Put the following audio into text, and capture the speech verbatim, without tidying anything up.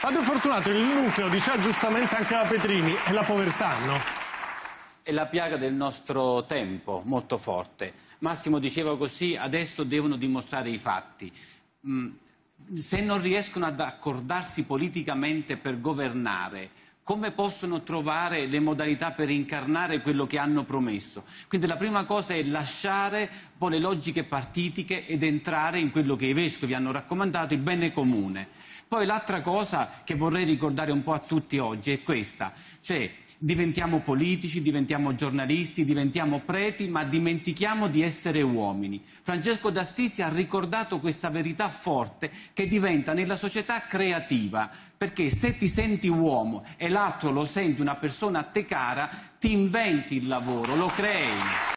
Padre Fortunato, il nucleo, diceva giustamente anche la Petrini, è la povertà, no? È la piaga del nostro tempo, molto forte. Massimo diceva così, adesso devono dimostrare i fatti. Mm, se non riescono ad accordarsi politicamente per governare, come possono trovare le modalità per incarnare quello che hanno promesso? Quindi la prima cosa è lasciare un po' le logiche partitiche ed entrare in quello che i vescovi hanno raccomandato, il bene comune. Poi l'altra cosa che vorrei ricordare un po' a tutti oggi è questa, cioè diventiamo politici, diventiamo giornalisti, diventiamo preti, ma dimentichiamo di essere uomini. Francesco d'Assisi ha ricordato questa verità forte che diventa nella società creativa, perché se ti senti uomo e l'altro lo senti una persona a te cara, ti inventi il lavoro, lo crei.